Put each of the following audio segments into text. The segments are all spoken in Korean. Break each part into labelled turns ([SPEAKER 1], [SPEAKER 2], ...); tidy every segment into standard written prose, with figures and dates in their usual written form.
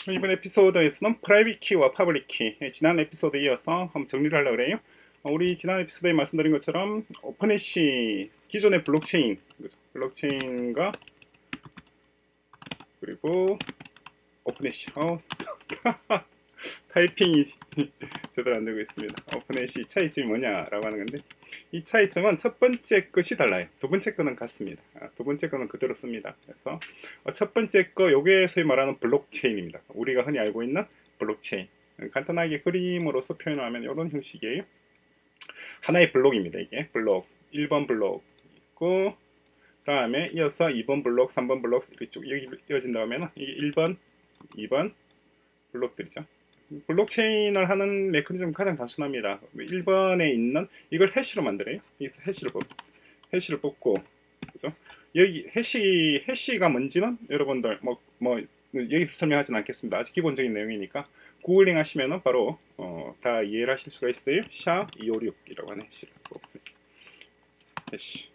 [SPEAKER 1] 이번 에피소드에서는 프라이빗 키와 파블릭 키, 지난 에피소드에 이어서 한번 정리를 하려고 그래요. 우리 지난 에피소드에 말씀드린 것처럼 오픈해시 기존의 블록체인과 그리고 오픈해시 타이핑이 제대로 안 되고 있습니다. 오픈해시 차이점이 뭐냐라고 하는 건데, 이 차이점은 첫 번째 것이 달라요. 두 번째 거는 같습니다. 두 번째 거는 그대로 씁니다. 그래서 첫 번째 거, 요게 소위 말하는 블록체인입니다. 우리가 흔히 알고 있는 블록체인. 간단하게 그림으로서 표현을 하면 이런 형식이에요. 하나의 블록입니다. 이게 블록 1번 블록 있고, 그 다음에 이어서 2번 블록, 3번 블록 이렇게 쭉 이어진 다음에는 이게 1번, 2번 블록들이죠. 블록체인을 하는 메커니즘은 가장 단순합니다. 1번에 있는 이걸 해시로 만들어요. 여기서 해시를 뽑고, 그죠? 여기 해시가 뭔지는 여러분들 여기서 설명하지는 않겠습니다. 아주 기본적인 내용이니까 구글링 하시면은 바로 다 이해를 하실 수가 있어요. SHA-256이라고 하는 해시를 뽑습니다. 해시.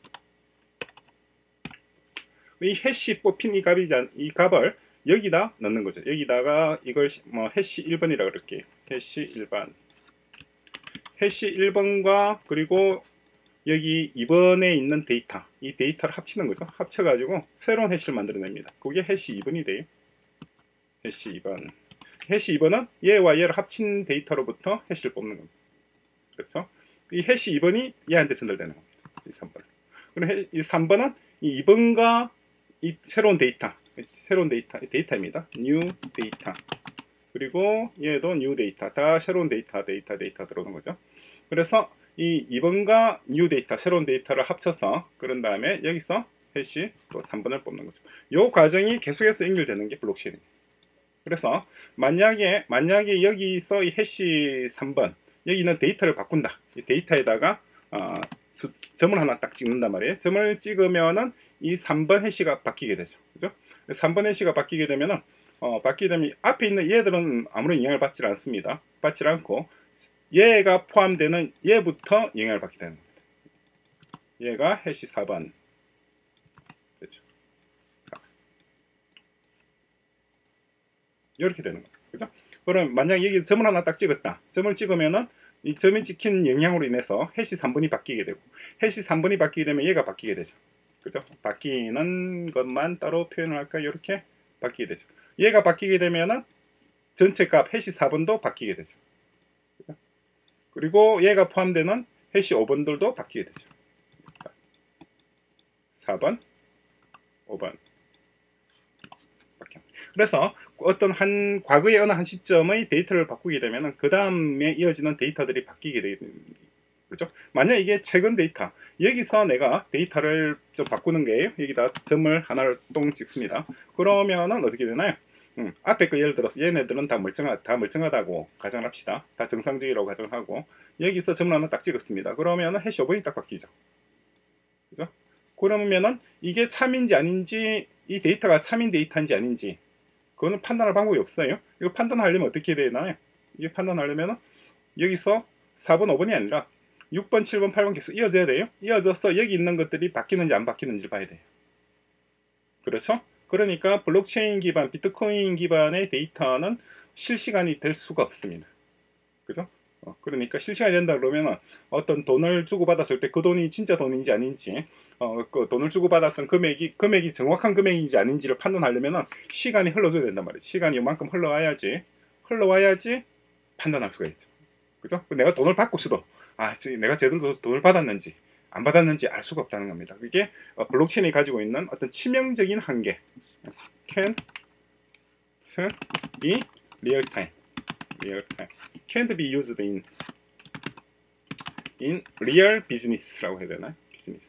[SPEAKER 1] 이 해시 뽑힌 이 값을 여기다 넣는 거죠. 여기다가 이걸 해시 1번이라고 그럴게요. 해시 1번. 해시 1번과 그리고 여기 2번에 있는 데이터, 이 데이터를 합치는 거죠. 합쳐가지고 새로운 해시를 만들어냅니다. 그게 해시 2번이 돼요. 해시 2번. 해시 2번은 얘와 얘를 합친 데이터로부터 해시를 뽑는 겁니다. 그렇죠? 이 해시 2번이 얘한테 전달되는 겁니다. 이 3번. 그리고 이 3번은 이 2번과 이 새로운 데이터입니다. new 데이터. 그리고 얘도 new 데이터. 다 새로운 데이터 들어오는 거죠. 그래서 이 2번과 new 데이터, 새로운 데이터를 합쳐서 그런 다음에 여기서 해시 또 3번을 뽑는 거죠. 이 과정이 계속해서 연결되는 게 블록체인입니다. 그래서 만약에 여기서 이 해시 3번, 여기 있는 데이터를 바꾼다. 이 데이터에다가 점을 하나 딱 찍는단 말이에요. 점을 찍으면은 이 3번 해시가 바뀌게 되죠. 그죠? 3번 해시가 바뀌게 되면은 바뀌게 되면 앞에 있는 얘들은 아무런 영향을 받지 않습니다. 받지 않고 얘가 포함되는 얘부터 영향을 받게 되는 겁니다. 얘가 해시 4번. 그렇죠? 이렇게 되는 겁니다. 그죠? 그럼 만약 여기 점을 하나 딱 찍었다. 점을 찍으면은 이 점이 찍힌 영향으로 인해서 해시 3번이 바뀌게 되고, 해시 3번이 바뀌게 되면 얘가 바뀌게 되죠. 그죠? 바뀌는 것만 따로 표현을 할까요? 이렇게 바뀌게 되죠. 얘가 바뀌게 되면은 전체 값 해시 4번도 바뀌게 되죠. 그죠? 그리고 얘가 포함되는 해시 5번들도 바뀌게 되죠. 4번, 5번. 그래서 어떤 과거의 어느 한 시점의 데이터를 바꾸게 되면 그 다음에 이어지는 데이터들이 바뀌게 되는 거죠. 만약 이게 최근 데이터, 여기서 내가 데이터를 좀 바꾸는 거예요. 여기다 점을 하나를 똥 찍습니다. 그러면은 어떻게 되나요? 앞에 거 예를 들어서 얘네들은 다 멀쩡하다고 가정을 합시다. 다 정상적이라고 가정하고 여기서 점을 하나 딱 찍었습니다. 그러면은 해시 5번이 딱 바뀌죠. 그죠? 그러면은 이게 참인지 아닌지, 이 데이터가 참인 데이터인지 아닌지 그거는 판단할 방법이 없어요. 이거 판단하려면 어떻게 되나요? 이게 판단하려면 여기서 4번, 5번이 아니라 6번, 7번, 8번 계속 이어져야 돼요. 이어져서 여기 있는 것들이 바뀌는지 안 바뀌는지 봐야 돼요. 그렇죠? 그러니까 블록체인 기반, 비트코인 기반의 데이터는 실시간이 될 수가 없습니다. 그죠? 그러니까 실시간이 된다 그러면 어떤 돈을 주고받았을 때 그 돈이 진짜 돈인지 아닌지, 그 돈을 주고받았던 금액이 정확한 금액인지 아닌지를 판단하려면 시간이 흘러줘야 된단 말이에요. 시간이 이만큼 흘러와야지 판단할 수가 있죠. 그죠? 내가 돈을 받고 있어도 내가 제대로 돈을 받았는지 안 받았는지 알 수가 없다는 겁니다. 이게 블록체인이 가지고 있는 어떤 치명적인 한계. can't be real time. can't be used in real business라고 해야 되나? 비즈니스.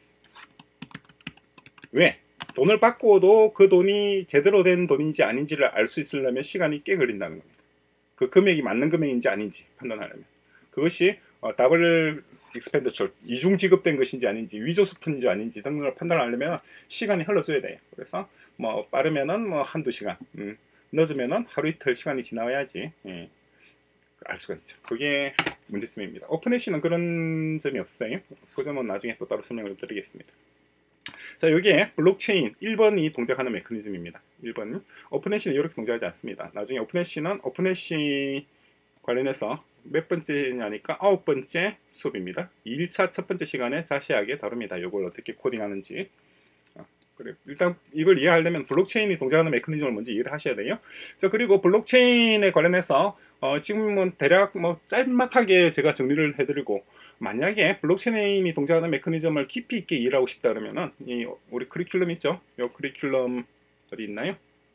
[SPEAKER 1] 왜? 돈을 받고도 그 돈이 제대로 된 돈인지 아닌지를 알 수 있으려면 시간이 꽤 걸린다는 겁니다. 그 금액이 맞는 금액인지 아닌지 판단하려면. 그것이 더블 익스펜더처, 이중 지급된 것인지 아닌지, 위조수품인지 아닌지 등등을 판단하려면 시간이 흘러줘야 돼요. 그래서 빠르면은 한두 시간, 늦으면은 하루 이틀 시간이 지나야지 알 수가 있죠. 그게 문제점입니다. 오픈해시는 그런 점이 없어요. 그 점은 나중에 또 따로 설명을 드리겠습니다. 자, 여기에 블록체인 1번이 동작하는 메커니즘입니다. 1번. 오픈해시는 이렇게 동작하지 않습니다. 나중에 오픈해시 관련해서 몇 번째냐니까 9번째 수업입니다. 2일차 첫 번째 시간에 자세하게 다룹니다. 이걸 어떻게 코딩하는지. 그래, 일단 이걸 이해하려면 블록체인이 동작하는 메커니즘을 먼저 이해를 하셔야 돼요. 자, 그리고 블록체인에 관련해서 지금은 대략 뭐 짤막하게 제가 정리를 해드리고, 만약에 블록체인이 동작하는 메커니즘을 깊이 있게 이해를 하고 싶다 그러면은 우리 커리큘럼 있죠? 이 커리큘럼 어디 있나요?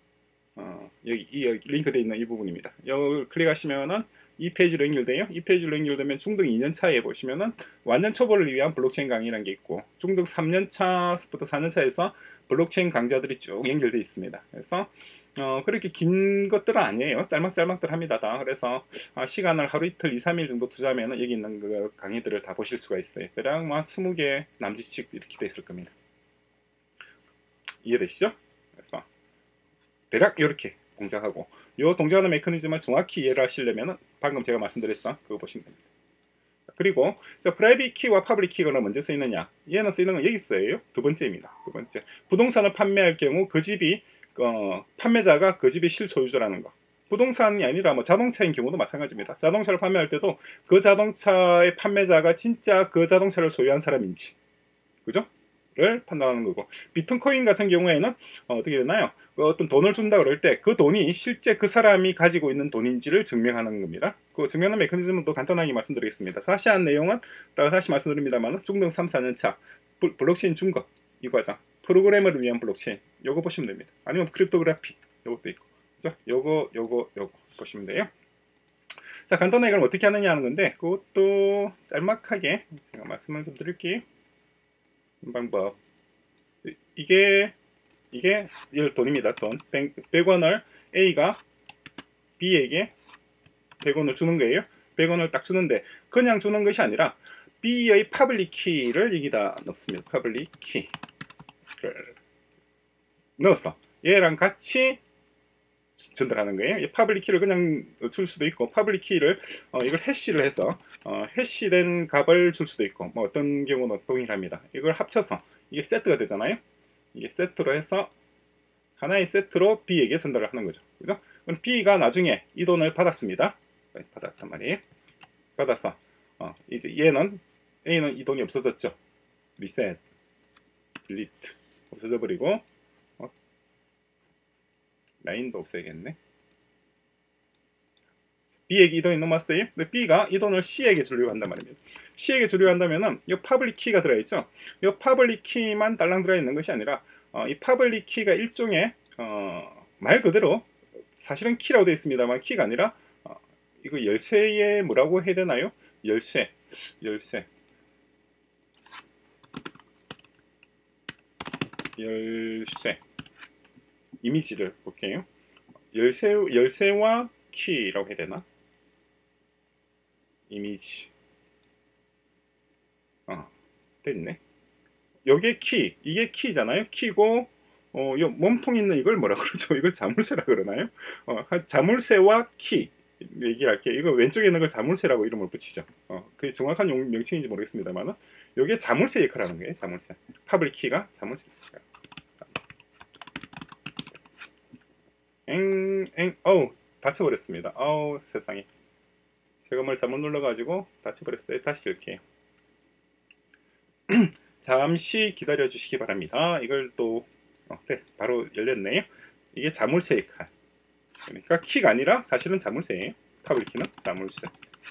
[SPEAKER 1] 여기 링크되어 있는 이 부분입니다. 여기 클릭하시면은 이 페이지로 연결돼요. 이 페이지로 연결되면 중등 2년차에 보시면은 완전 초보를 위한 블록체인 강의라는 게 있고, 중등 3년차부터 4년차에서 블록체인 강좌들이 쭉 연결되어 있습니다. 그래서 그렇게 긴 것들은 아니에요. 짤막짤막들 합니다. 다. 그래서 시간을 하루 이틀 2, 3일 정도 투자하면 여기 있는 그 강의들을 다 보실 수가 있어요. 대략 뭐 20개 남짓씩 이렇게 돼 있을 겁니다. 이해되시죠? 그래서 대략 이렇게 동작하고, 이 동작하는 메커니즘을 정확히 이해를 하시려면 방금 제가 말씀드렸던 그거 보시면 됩니다. 그리고 프라이빗 키와 퍼블릭 키가 언제 쓰이느냐? 얘는 쓰이는 건 여기 쓰여요. 두 번째입니다. 두 번째, 부동산을 판매할 경우 그 집이 판매자가 그 집의 실소유자라는 거. 부동산이 아니라 뭐 자동차인 경우도 마찬가지입니다. 자동차를 판매할 때도 그 자동차의 판매자가 진짜 그 자동차를 소유한 사람인지, 그죠? 를 판단하는 거고, 비트코인 같은 경우에는 어떻게 되나요? 어떤 돈을 준다 그럴 때 그 돈이 실제 그 사람이 가지고 있는 돈인지를 증명하는 겁니다. 그 증명하는 메커니즘은 또 간단하게 말씀드리겠습니다. 자세한 내용은 다시 말씀드립니다만 중등 3, 4년차 블록체인 중급 이 과정, 프로그래머를 위한 블록체인 요거 보시면 됩니다. 아니면 크립토그래피 요것도 있고, 그죠? 요거 보시면 돼요. 자, 간단하게 그럼 어떻게 하느냐 하는 건데, 그것도 짤막하게 제가 말씀을 좀 드릴게요. 방법. 이게 돈입니다. 돈 100원을 A가 B에게 100원을 주는 거예요. 100원을 딱 주는데 그냥 주는 것이 아니라 B의 퍼블릭 키를 여기다 넣습니다. 퍼블릭 키를 넣어서 얘랑 같이 전달하는 거예요. 이 퍼블릭 키를 그냥 줄 수도 있고, 퍼블릭 키를 이걸 해시를 해서 해시된 값을 줄 수도 있고, 뭐 어떤 경우는 동일합니다. 이걸 합쳐서 이게 세트가 되잖아요. 이게 세트로 해서 하나의 세트로 B에게 전달을 하는 거죠. 그죠? 그럼 B가 나중에 이 돈을 받았습니다. 받았단 말이에요. 받아서 이제 A는 이 돈이 없어졌죠. 리셋, 딜리트 없어져 버리고, 라인도 없애야겠네. B에게 이 돈이 넘었어요. 근데 B가 이 돈을 C에게 주려고 한단 말입니다. C에게 주려고 한다면은 이 퍼블릭 키가 들어있죠. 이 퍼블릭 키만 딸랑 들어있는 것이 아니라 이 퍼블릭 키가 일종의 말 그대로 사실은 키라고 되어 있습니다만 키가 아니라 이거 열쇠에 뭐라고 해야 되나요? 열쇠 이미지를 볼게요. 열쇠와 키라고 해야 되나? 이미지 됐네. 요게 키, 이게 키잖아요. 키고 요 몸통 있는 이걸 뭐라 그러죠? 이걸 자물쇠라 그러나요? 자물쇠와 키 얘기할게요. 이거 왼쪽에 있는 걸 자물쇠라고 이름을 붙이죠. 그게 정확한 명칭인지 모르겠습니다만 요게 자물쇠 역할을 하는 거예요. 자물쇠. 퍼블릭 키가 자물쇠. 다쳐버렸습니다. 세상에. 제가 뭘 잘못 눌러가지고 다쳐버렸어요. 다시 열게요. 잠시 기다려 주시기 바랍니다. 이걸 또 네, 바로 열렸네요. 이게 자물쇠 역할. 그러니까 키가 아니라 사실은 자물쇠예요. 퍼블릭 키는 자물쇠.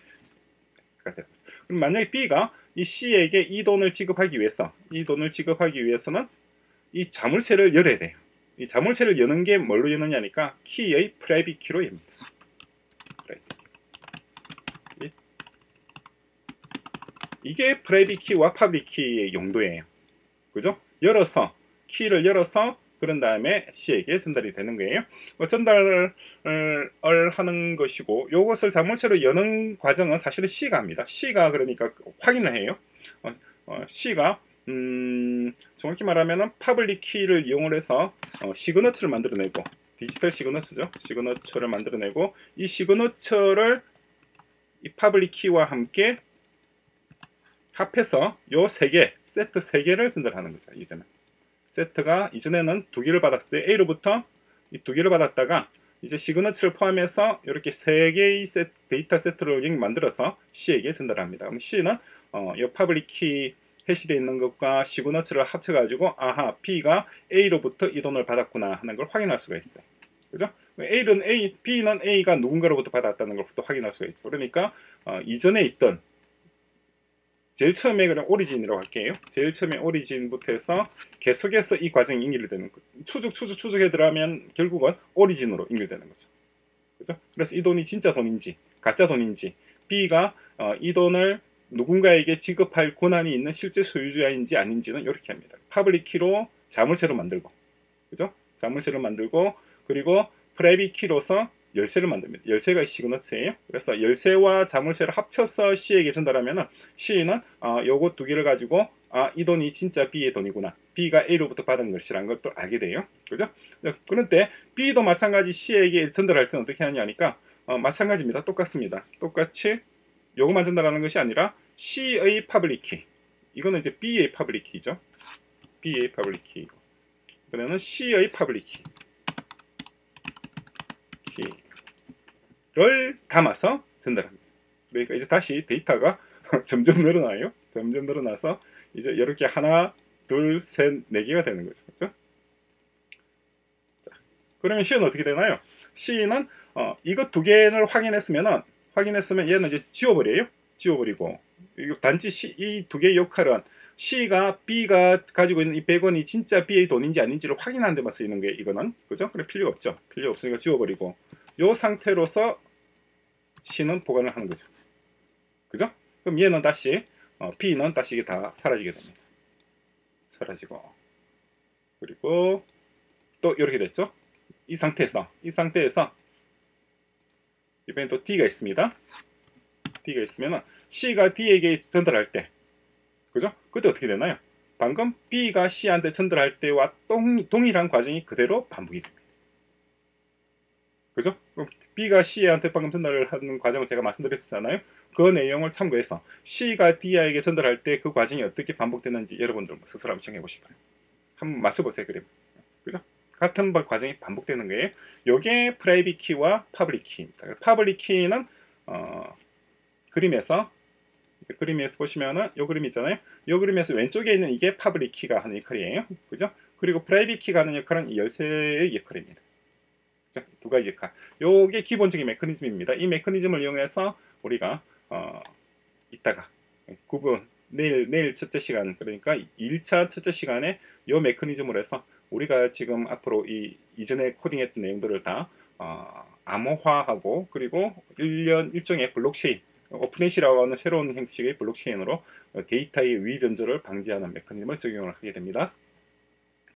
[SPEAKER 1] 그럼 만약에 B가 이 C에게 이 돈을 지급하기 위해서는 이 자물쇠를 열어야 돼요. 이 자물쇠를 여는 게 뭘로 여느냐니까 키의 프라이빗 키로 엽니다. 이게 프라이빗 키와 퍼블릭 키의 용도예요. 그죠? 키를 열어서 그런 다음에 C에게 전달이 되는 거예요. 전달을 하는 것이고, 이것을 자물쇠로 여는 과정은 사실은 C가 합니다. C가 그러니까 확인을 해요. C가 정확히 말하면 퍼블릭 키를 이용을 해서 시그너처를 만들어내고, 디지털 시그너처죠. 시그너처를 만들어내고, 이 시그너처를 이 퍼블릭 키와 함께 합해서 요 세트 3개를 전달하는 거죠. 이제는 세트가 이전에는 두 개를 받았을 때 A로부터 이 두 개를 받았다가 이제 시그너치를 포함해서 이렇게 세 개의 데이터 세트를 만들어서 C에게 전달합니다. 그럼 C는 이 퍼블릭 키 해시되어 있는 것과 시그너치를 합쳐가지고 아하 B가 A로부터 이 돈을 받았구나 하는 걸 확인할 수가 있어요. 그죠? B는 A가 누군가로부터 받았다는 걸 또 확인할 수가 있죠. 그러니까 이전에 있던 제일 처음에 그냥 오리진이라고 할게요. 제일 처음에 오리진부터 해서 계속해서 이 과정이 연결되는 거죠. 추적해 들어가면 결국은 오리진으로 연결되는 거죠. 그죠? 그래서 이 돈이 진짜 돈인지 가짜 돈인지 B가 이 돈을 누군가에게 지급할 권한이 있는 실제 소유주인지 아닌지는 이렇게 합니다. 퍼블릭 키로 자물쇠로 만들고, 그죠? 자물쇠를 만들고 그리고 프라이빗 키로서 열쇠를 만듭니다. 열쇠가 시그너츠예요. 그래서 열쇠와 자물쇠를 합쳐서 C에게 전달하면 C는 요거 두 개를 가지고 이 돈이 진짜 B의 돈이구나. B가 A로부터 받은 것이라는 것도 알게 돼요. 그죠? 그런데 B도 마찬가지 C에게 전달할 때는 어떻게 하냐니까 마찬가지입니다. 똑같습니다. 똑같이 요것만 전달하는 것이 아니라 C의 퍼블릭 키. 이거는 이제 B의 퍼블릭 키죠. B의 퍼블릭 키. 그러면 C의 퍼블릭 키를 담아서 전달합니다. 그러니까 이제 다시 데이터가 점점 늘어나요. 점점 늘어나서 이제 이렇게 하나, 둘, 셋, 네 개가 되는 거죠. 그렇죠? 자, 그러면 C는 어떻게 되나요? C는 이것 두 개를 확인했으면 얘는 이제 지워버려요. 지워버리고 단지 이 두 개의 역할은 C가 B가 가지고 있는 이 100원이 진짜 B의 돈인지 아닌지를 확인하는 데만 쓰이는 거예요. 이거는 그죠? 그래 필요가 없죠. 필요 없으니까 지워버리고 이 상태로서 C는 보관을 하는 거죠. 그죠? 그럼 얘는 다시 B는 다시 이게 다 사라지게 됩니다. 사라지고 그리고 또 이렇게 됐죠? 이 상태에서 이번엔 또 D가 있습니다. D가 있으면 C가 D에게 전달할 때 그죠? 그때 어떻게 되나요? 방금 B가 C한테 전달할 때와 동일한 과정이 그대로 반복이 됩니다. 그죠? 그럼 B가 C한테 방금 전달을 하는 과정을 제가 말씀드렸잖아요. 그 내용을 참고해서 C가 D에게 전달할 때 그 과정이 어떻게 반복되는지 여러분들 스스로 한번 시험해 보시고요. 한번 맞춰보세요. 그림. 그죠? 같은 과정이 반복되는 거예요. 요게 프라이빗 키와 퍼블릭 키입니다. 퍼블릭 키는 그림에서 보시면은 요 그림 있잖아요. 요 그림에서 왼쪽에 있는 이게 퍼블릭 키가 하는 역할이에요. 그죠? 그리고 프라이빗 키가 하는 역할은 이 열쇠의 역할입니다. 그죠? 두 가지 역할. 요게 기본적인 메커니즘입니다. 이 메커니즘을 이용해서 우리가 이따가 내일 첫째 시간, 그러니까 1차 첫째 시간에 요 메커니즘으로 해서 우리가 지금 앞으로 이전에 코딩했던 내용들을 다 암호화하고 그리고 일종의 블록체인, 오픈넷이라고 하는 새로운 형식의 블록체인으로 데이터의 위변조를 방지하는 메커니즘을 적용을 하게 됩니다.